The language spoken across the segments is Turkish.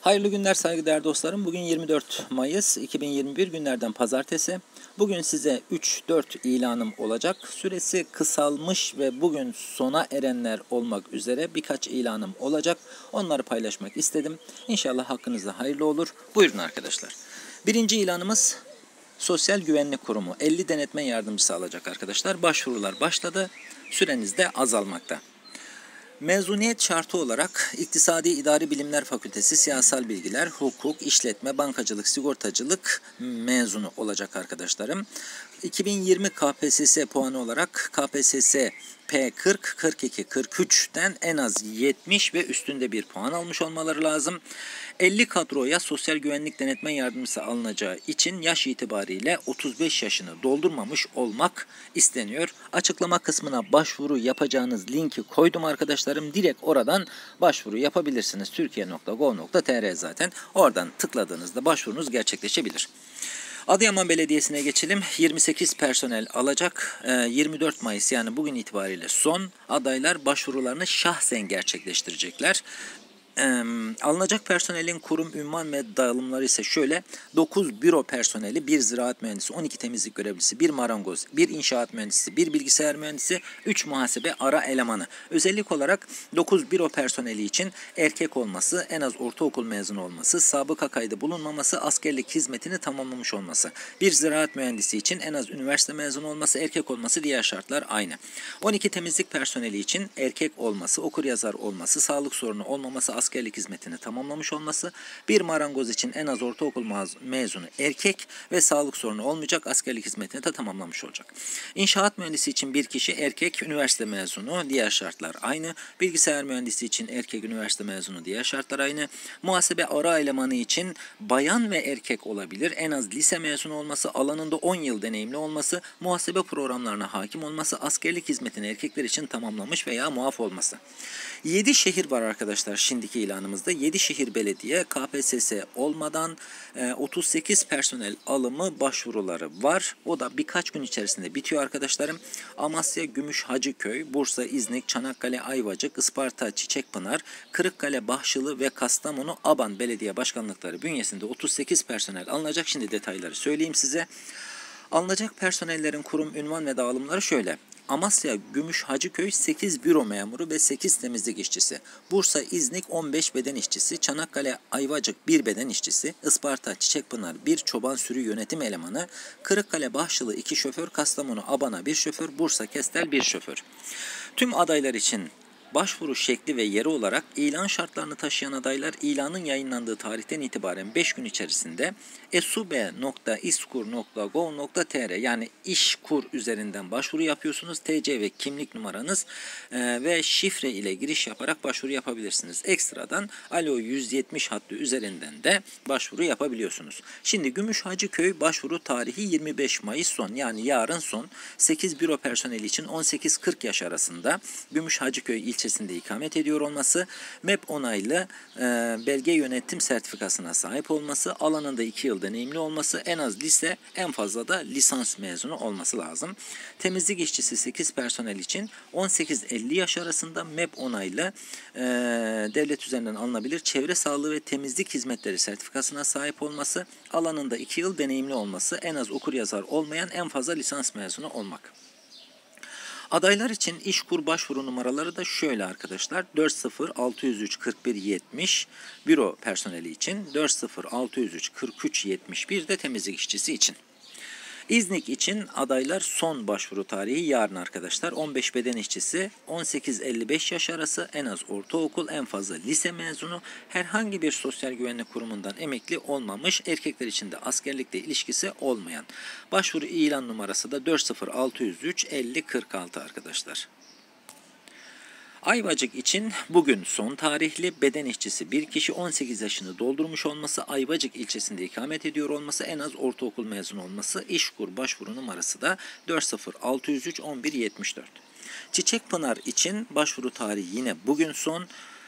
Hayırlı günler saygıdeğer dostlarım. Bugün 24 Mayıs 2021 günlerden pazartesi. Bugün size 3-4 ilanım olacak. Süresi kısalmış ve bugün sona erenler olmak üzere birkaç ilanım olacak. Onları paylaşmak istedim. İnşallah hakkınızda hayırlı olur. Buyurun arkadaşlar. Birinci ilanımız Sosyal Güvenlik Kurumu 50 denetmen yardımcısı alacak arkadaşlar. Başvurular başladı. Süreniz de azalmakta. Mezuniyet şartı olarak İktisadi İdari Bilimler Fakültesi Siyasal Bilgiler, Hukuk, İşletme, Bankacılık, Sigortacılık mezunu olacak arkadaşlarım. 2020 KPSS puanı olarak KPSS P40, 42, 43'ten en az 70 ve üstünde bir puan almış olmaları lazım. 50 kadroya sosyal güvenlik denetmen yardımcısı alınacağı için yaş itibariyle 35 yaşını doldurmamış olmak isteniyor. Açıklama kısmına başvuru yapacağınız linki koydum arkadaşlarım. Direkt oradan başvuru yapabilirsiniz. Türkiye.gov.tr zaten. Oradan tıkladığınızda başvurunuz gerçekleşebilir. Adıyaman Belediyesi'ne geçelim. 28 personel alacak. 24 Mayıs yani bugün itibariyle son. Adaylar başvurularını şahsen gerçekleştirecekler. Alınacak personelin kurum, ünvan ve dağılımları ise şöyle: 9 büro personeli, 1 ziraat mühendisi, 12 temizlik görevlisi, 1 marangoz, 1 inşaat mühendisi, 1 bilgisayar mühendisi, 3 muhasebe ara elemanı. Özellik olarak 9 büro personeli için erkek olması, en az ortaokul mezunu olması, sabıka kaydı bulunmaması, askerlik hizmetini tamamlamış olması. 1 ziraat mühendisi için en az üniversite mezunu olması, erkek olması, diğer şartlar aynı. 12 temizlik personeli için erkek olması, okuryazar olması, sağlık sorunu olmaması, askerlik hizmetini tamamlamış olması, bir marangoz için en az ortaokul mezunu erkek ve sağlık sorunu olmayacak, askerlik hizmetini de tamamlamış olacak. İnşaat mühendisi için bir kişi erkek, üniversite mezunu, diğer şartlar aynı. Bilgisayar mühendisi için erkek, üniversite mezunu, diğer şartlar aynı. Muhasebe ara elemanı için bayan ve erkek olabilir, en az lise mezunu olması, alanında 10 yıl deneyimli olması, muhasebe programlarına hakim olması, askerlik hizmetini erkekler için tamamlamış veya muaf olması. 7 şehir var arkadaşlar şimdiki ilanımızda. 7 şehir belediye KPSS olmadan 38 personel alımı başvuruları var. O da birkaç gün içerisinde bitiyor arkadaşlarım. Amasya, Gümüş, Hacıköy, Bursa, İznik, Çanakkale, Ayvacık, Isparta, Çiçekpınar, Kırıkkale, Bahçılı ve Kastamonu Aban belediye başkanlıkları bünyesinde 38 personel alınacak. Şimdi detayları söyleyeyim size. Alınacak personellerin kurum, ünvan ve dağılımları şöyle: Amasya, Gümüş, Hacıköy 8 büro memuru ve 8 temizlik işçisi. Bursa, İznik 15 beden işçisi. Çanakkale, Ayvacık 1 beden işçisi. Isparta, Çiçekpınar 1 çoban sürü yönetim elemanı. Kırıkkale, Bahçılı 2 şoför. Kastamonu, Abana 1 şoför. Bursa, Kestel 1 şoför. Tüm adaylar için başvuru şekli ve yeri olarak ilan şartlarını taşıyan adaylar ilanın yayınlandığı tarihten itibaren 5 gün içerisinde esube.iskur.gov.tr yani İşkur üzerinden başvuru yapıyorsunuz. TC ve kimlik numaranız ve şifre ile giriş yaparak başvuru yapabilirsiniz. Ekstradan Alo 170 hattı üzerinden de başvuru yapabiliyorsunuz. Şimdi Gümüş Hacıköy başvuru tarihi 25 Mayıs son, yani yarın son. 8 büro personeli için 18-40 yaş arasında, Gümüş Hacıköy ilçesinde ikamet ediyor olması, MEP onaylı belge yönetim sertifikasına sahip olması, alanında 2 yıl deneyimli olması, en az lise en fazla da lisans mezunu olması lazım. Temizlik işçisi 8 personel için 18-50 yaş arasında, MEP onaylı devlet üzerinden alınabilir çevre sağlığı ve temizlik hizmetleri sertifikasına sahip olması, alanında 2 yıl deneyimli olması, en az okuryazar olmayan, en fazla lisans mezunu olmak. Adaylar için İşkur başvuru numaraları da şöyle arkadaşlar: 40 603 41 70 büro personeli için, 40 603 43 71 de temizlik işçisi için. İznik için adaylar son başvuru tarihi yarın arkadaşlar. 15 beden işçisi, 18-55 yaş arası, en az ortaokul, en fazla lise mezunu, herhangi bir sosyal güvenlik kurumundan emekli olmamış, erkekler için de askerlikle ilişkisi olmayan. Başvuru ilan numarası da 40 603 50 46 arkadaşlar. Ayvacık için bugün son tarihli, beden işçisi bir kişi, 18 yaşını doldurmuş olması, Ayvacık ilçesinde ikamet ediyor olması, en az ortaokul mezunu olması. İşkur başvuru numarası da 40 603 11 74. Çiçekpınar için başvuru tarihi yine bugün son.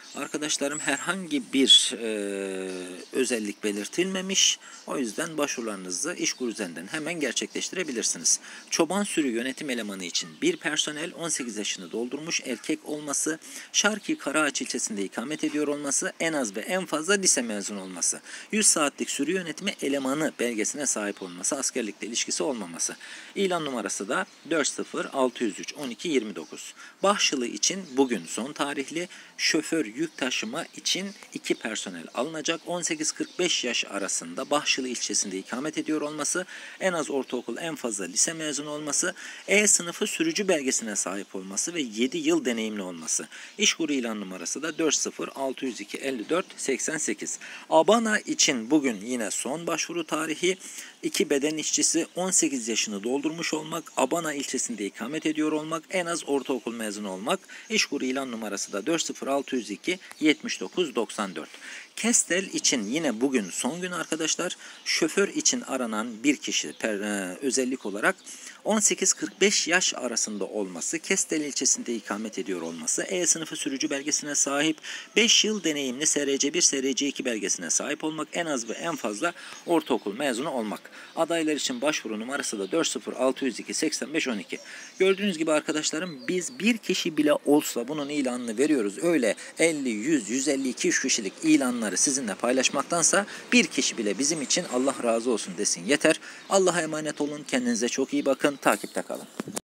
Arkadaşlarım herhangi bir özellik belirtilmemiş. O yüzden başvurularınızı İşkur üzerinden hemen gerçekleştirebilirsiniz. Çoban sürü yönetim elemanı için bir personel 18 yaşını doldurmuş erkek olması, Şarkı Karaağaç ilçesinde ikamet ediyor olması, en az ve en fazla lise mezunu olması, 100 saatlik sürü yönetimi elemanı belgesine sahip olması, askerlikle ilişkisi olmaması. İlan numarası da 40603 12 29. Bahşılı için bugün son tarihli, şoför yük taşıma için 2 personel alınacak. 18-45 yaş arasında Bahşılı ilçesinde ikamet ediyor olması, en az ortaokul en fazla lise mezunu olması, E sınıfı sürücü belgesine sahip olması ve 7 yıl deneyimli olması. İşkur ilan numarası da 40602 54 88. Abana için bugün yine son başvuru tarihi. 2 beden işçisi, 18 yaşını doldurmuş olmak, Abana ilçesinde ikamet ediyor olmak, en az ortaokul mezunu olmak. İşkur ilan numarası da 40602 79 94. Kestel için yine bugün son gün arkadaşlar. Şoför için aranan bir kişi özellik olarak 18-45 yaş arasında olması, Kestel ilçesinde ikamet ediyor olması, E sınıfı sürücü belgesine sahip, 5 yıl deneyimli SRC1, SRC2 belgesine sahip olmak, en az ve en fazla ortaokul mezunu olmak. Adaylar için başvuru numarası da 40602 85 12. Gördüğünüz gibi arkadaşlarım, biz bir kişi bile olsa bunun ilanını veriyoruz. Öyle 50, 100, 150, 200 kişilik ilanları sizinle paylaşmaktansa bir kişi bile bizim için Allah razı olsun desin yeter. Allah'a emanet olun. Kendinize çok iyi bakın. Takipte kalın.